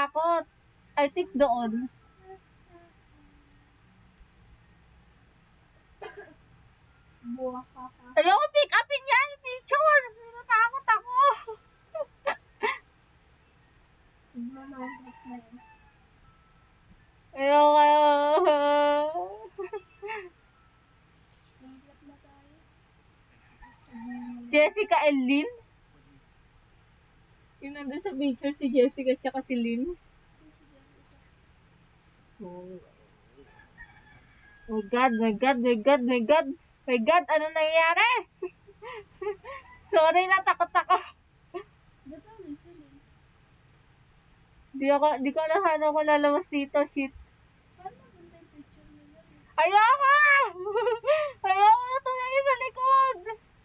natatakot. I think doon. Ayoko pick upin yan, picture. Natatakot ako. Ayoko. Jessica and Lynn? Yung nandun sa picture si Jessica tsaka si Lynn. Oh my God, my God, my God, my God. My God, ano nangyayari? Sorry, natakot ako. Di ko alam paano ako lalabas dito, shit. Ayoko! Ayoko na tumingin sa likod!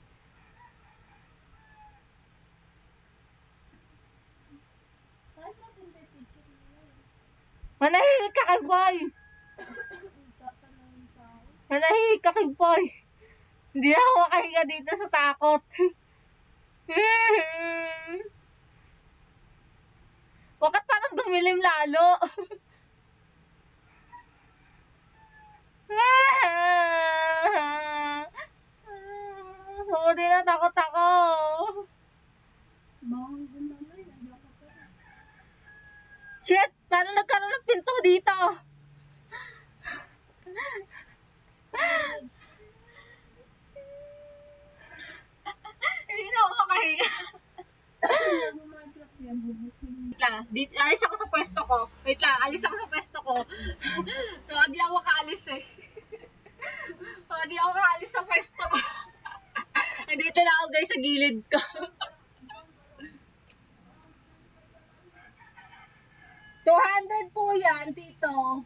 Manahimik ka kay boy! Manahimik ka kay boy! Hindi ako makahinga dito sa takot. Bakit parang dumilim lalo? Sorry, natakot ako. Shit! Paano nagkaroon ng pinto dito? Hindi na ako makahinga. Wait lang, alis ako sa pwesto ko. Wait lang, alis ako sa pwesto ko. Hindi ako makaalis eh. Hindi ako makaalis sa pwesto ko. Andito na ako guys sa gilid ko. $200 po yan, tito.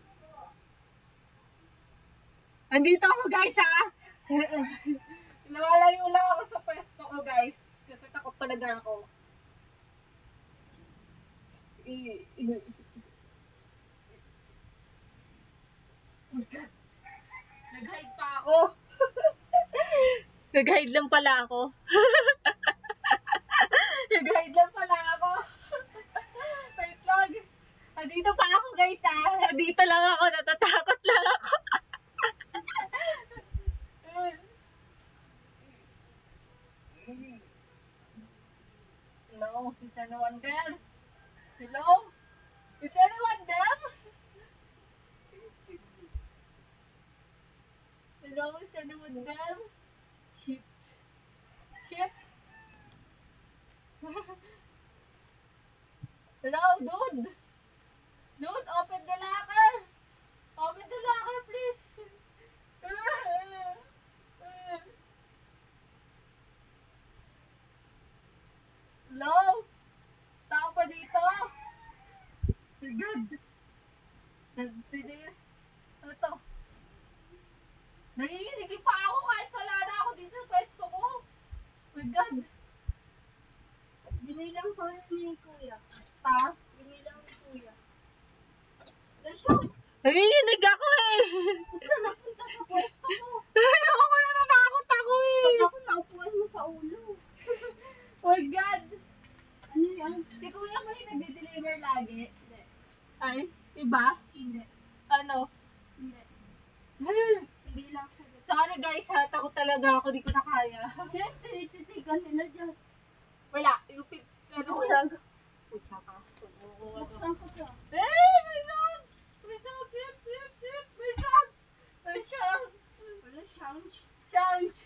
Andito ako guys ha. Nawalayo lang ako sa pwesto ko guys. Kasi takot talaga ako. Nag-hide pa ako. Nag-hide lang pala ako. Nag-hide lang pala ako. Wait lang. Andito pa ako guys ha. Andito lang ako. Natatakot lang ako. Hello? Is anyone there? Hello? Is anyone there? Hello? Is anyone there? Shit. Shit. Hello, dude. Dude, open the locker. Open the locker, please. Hello? Tao pa dito? My God. Ano to? Nanginginig pa ako kahit wala na ako dito sa pwesto ko. My God. Binilang ko ni Kuya. Ha? Binilang ni Kuya. Nanginginig ako eh. Huwag ka napunta sa pwesto ko. Ako na natakot ako eh. Pag ako naupuan mo sa ulo. Oh my God. Ano yan? Si Kuya mo yung nagde-deliver lagi? Hindi. Ay, iba? Hindi. Ano? Hindi. Hindi lang sa Sorry guys ha, takot talaga ako, di ko na kaya. Siyempre, tinititigan nila dyan. Wala, yung ano ko lang. Pucha ka. Buksan ko siya. Eh, may sounds! May sounds, shit, shit, shit, may sounds! May sounds! Wala siyang. Sounds!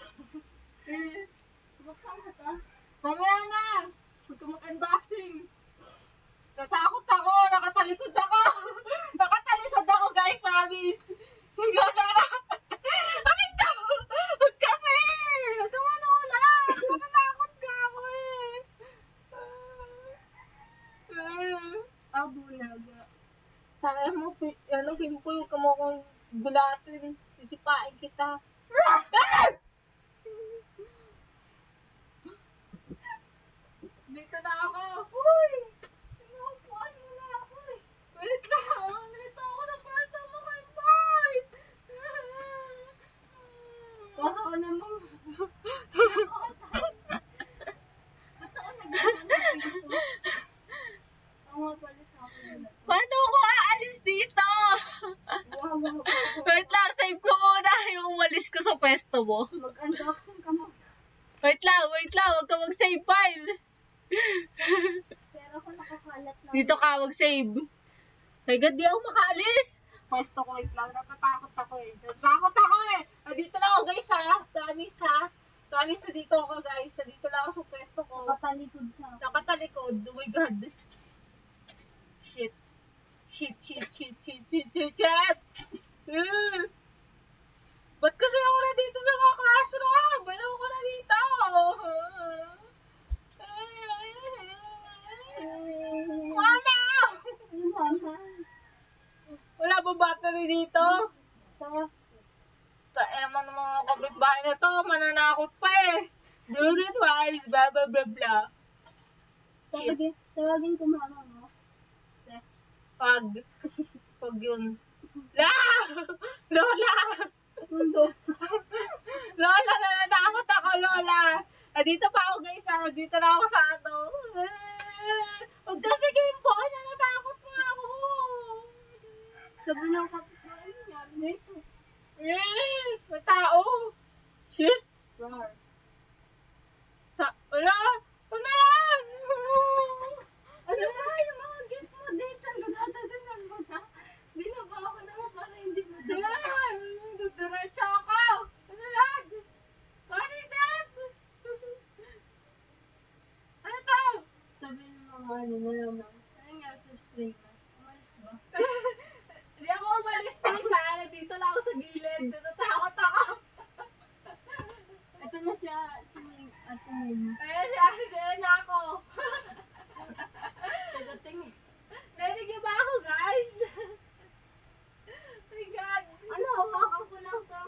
Buksan ko to. Mamaya na! Huwag ka mag-unboxing! Natakot ako! Nakatalikod ako! Nakatalikod ako guys, promise! Gagara! Amin ka! Huwag kasi! Huwag ka manula! Natatakot ka ako eh! Bunaga. Sabi mo, pimpo yung kamukong bulatin. Sisipain kita. Dito na ako. Uy! Sinupuan mo na ako eh. Wait lang. Dito ako sa pwesto mo kay boy. Para ka namang. Ba't ako naglaman ng piso? Ang pala sa akin. Paano ko aalis dito? Wow. Wait lang, save ko muna yung umalis ko sa pwesto mo. Mag-unboxing ka mo. Wait lang, huwag ka mag-save file. Pero ako nakakalat na. Dito ka, mag-save. My God, di ako makaalis. Pwesto ko, wait lang, natatakot ako eh. Dito lang ako guys ha, promise ha. Promise na dito ako guys, dito lang ako sa pwesto ko. Nakatalikod sa akin. Nakatalikod, oh my God. Shit. Ba't kasi ako na dito sa mga classroom? Balaw ko na dito. Mama! Mama. Wala ba battery dito? Ito. Tain naman ng mga kapitbahay na to, mananakot pa eh. Bluetooth wise, blah blah blah blah. Shit. Tawagin ko mama mo. Pag yun. La! Lola! Lola, nanatakot ako, Lola. Dito pa ako guys, dito na ako sa ato. Huwag kasi game po, nanatakot na ako. Sabi ng kapitbahay niya, dito. May tao. Shit. Rar. Wala. Wala yan. Ano ba yung mga gift mo dito? Nagdadadanan mo na. Binaba ako naman para hindi mo Ayan. Diretso ako. Ano yan? What is that? Ano to? Sabi ng mga ano na naman. Ano nga sa spray na? Umalis ba? Hindi ako umalis na dito lang ako sa gilid. Natatakot ako. Ito na siya, si Ate Min. Ayan siya na ako. Pagdating eh. Narinig niyo ba ako, guys? My God. Ano, hawakan ko lang ito.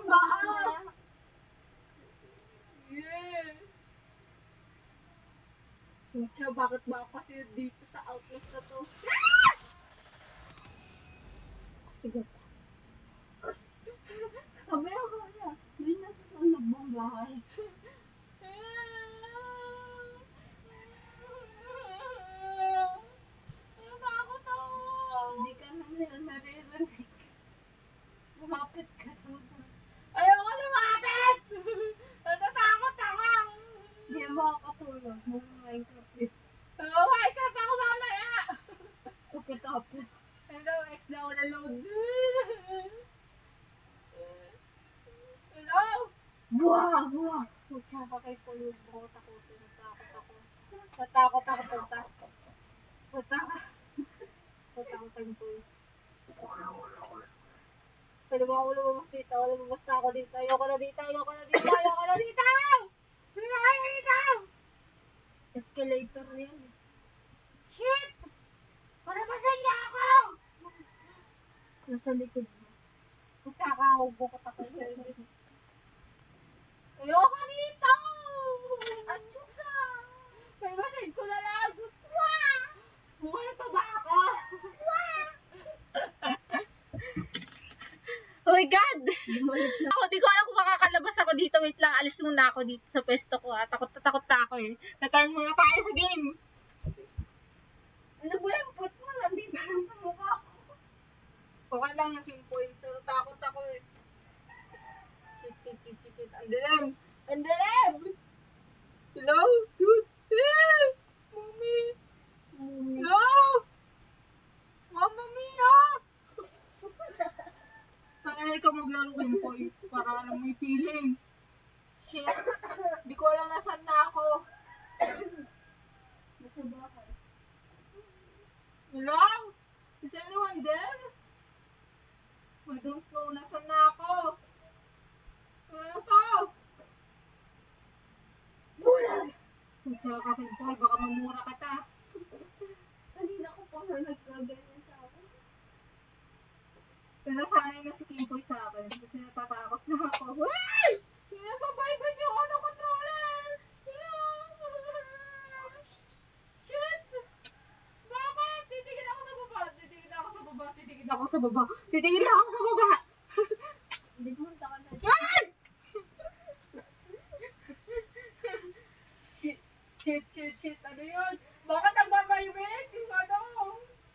Yeah. Pucha, bakit ba ako kasi dito sa Outlast na to? Sige. Sabi ako niya, may nasusunod mong bahay. Natakot ako. Hindi ka na nila naririnig. Lumapit ka doon. Ayoko lumapit! Natatakot ako! Hindi mo makakatulog. Minecraft yun. Minecraft ako mamaya! Pagkatapos. Hello, X na ako na-load. Hello? Buwag! Buwag! Pucha ka kay Pulog. Bakot ako. Natakot ako. Natakot ako, punta. Natakot kay Pulog. Pwede ba ako lumabas dito? Lumabas na ako dito. Ayoko na dito! Ayoko na dito! Ayoko na dito! Ayoko na dito! Escalator na yan. Shit! Palabasan niya ako! Nasa likod mo. Putsaka ako, bukot ako. Ayoko dito! Atsuka! May basin ko na lang. Wah! Buhay pa ba ako? Wah! Oh my God! Bumalik na. Di ko alam kung makakalabas ako dito. Wait lang, alis muna ako dito sa pwesto ko. Takot na ako eh. Na-turn muna tayo sa game. Ano ba yung put mo? Nandito lang sa mukha ko. Okay lang yung pinpoint. Takot ako eh. Shit. Ang dilim! Ang dilim! Hello? Dude! Mommy! Hello? Mamma mia! Nangyay ka maglaro pinpoint para alam may feeling. Shit! Di ko alam nasan na ako. Nasa bahay. Hello? Is anyone there? I don't know. Nasaan na ako? Ano to? Bulag! Kutsa ka, Pinpoy. Baka mamura ka ta. Kanina ko pa nga nagkaganyan sa akin. Pero sanay na si Kimpoy sa akin. Kasi natatakot na ako. Wait! Nagpapaibad yung auto controller! Hello? Shit! Bakit? Titigil ako sa baba. Titigil ako sa baba. Hindi mo ka na. Ay! Shit. Ano yun? Bakit ang babaybit? Yung ano?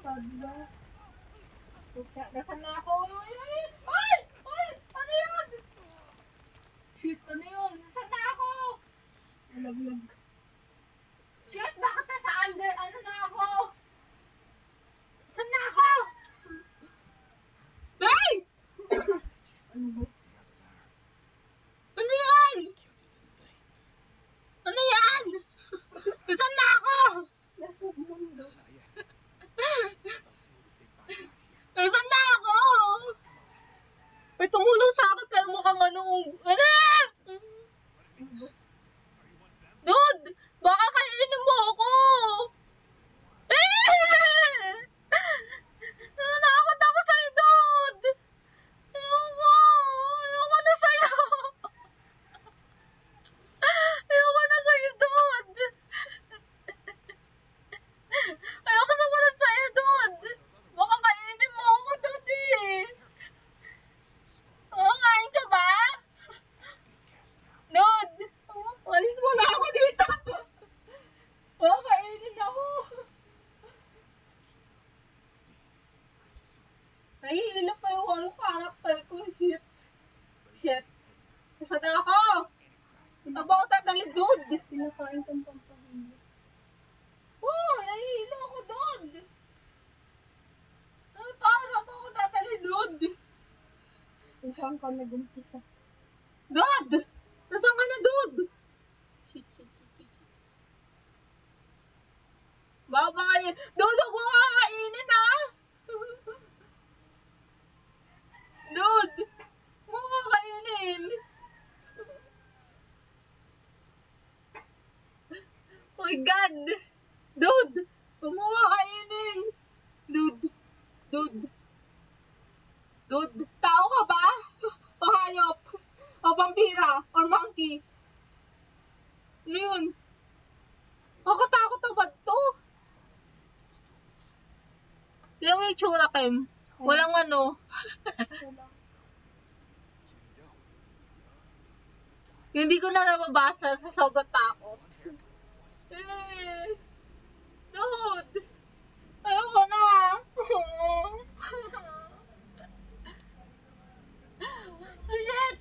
Sadla. Nasaan na ako? Ay! Ay! Ano yun? Shit, ano yun? Nasaan na ako? Nalaglag. Shit, bakit nasa under? Ano na ako? Nasaan na ako? Ay! Ano ba? Ano yan? Ano yan? Nasaan na ako? Nasa mundo. Nasaan na ako? May tumulong sa akin pero mukhang ano? Dude! Baka kainin mo ako! Nanakot ako sa'yo, dude! Ayoko! Ayoko na sa'yo! Ayoko na sa'yo, dude! Ayoko sumunod sa'yo, dude! Baka kainin mo ako, dude eh! Oo, kain ka ba? Dude! Alis mo na ako dito! Baka kainin ako! Nahihilap pa yung whole character ko. Shit. Shit. Nasaan na ako? Ito ba ako tatali, dude? Pinakain kang pampahilo. Oh, nahihilo ako, dude. Ano pa? Saan pa ako tatali, dude? Kung saan ka nag-umpisa. Dude! Nasaan ka na, dude? Shit. Baka kain. Dude, huwag mo kakainin, ha? Dude! Huwag mo kakainin. Oh my God! Dude! Huwag mo kakainin. Dude! Tao ka ba? O hayop? O vampira? Or monkey? Ano yun? Makatakot na ba to? Tignan mo yung tsura, Kim. Walang ano. Hindi ko na nababasa sa sobrang takot. Dude! Ayoko na. Shit!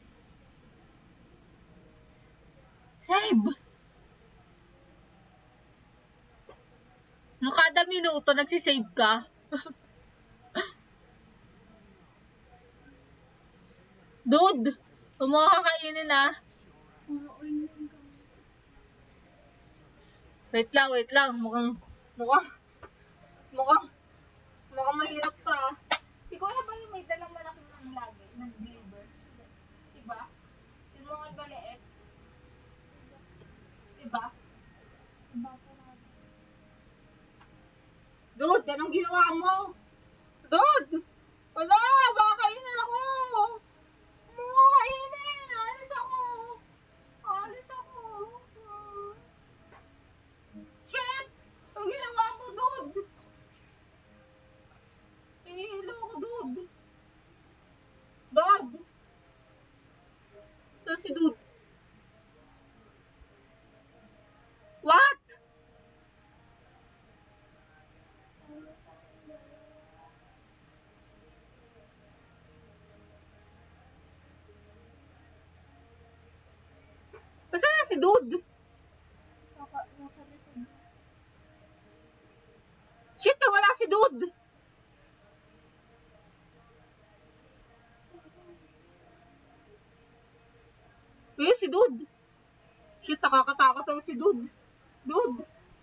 Save! No, kada minuto nagsisave ka. Dude! Huwag mo kakainin, ha? Wait lang. Mukhang mahirap to, ha? Si Kuya ba yung may dalang malaking ano lagi? Nag-deliver? Diba? Yung mga maliit? Diba? Dude, anong ginawa mo? Dude! Wala! Baka kainin ako! Mga kainin! Alis ako! Shit! Ang ginawa mo, dude! Hinihilo ko, dude! Dude! So, si dude? What? Basta na si dude? Shit, wala si dude! Ayun, si dude! Shit, nakakatakot naman si dude! Dude!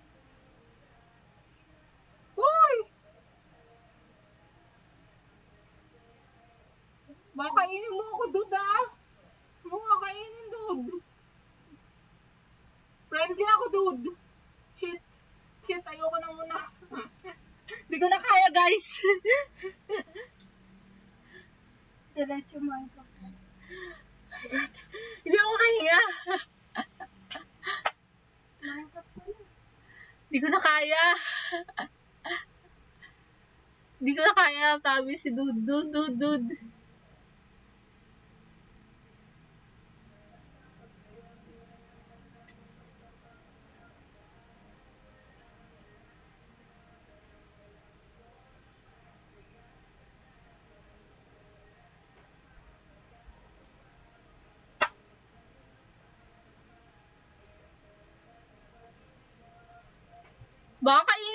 Uy! Baka kainin mo ako, dude, ah! Baka kainin, dude! Friendly ako, dude! Shit, ayoko na muna. Hindi ko na kaya, guys. Diretso Minecraft. Hindi ako kaya. Minecraft ko na. Hindi ko na kaya. Hindi ko na kaya. Promise si dude. Baka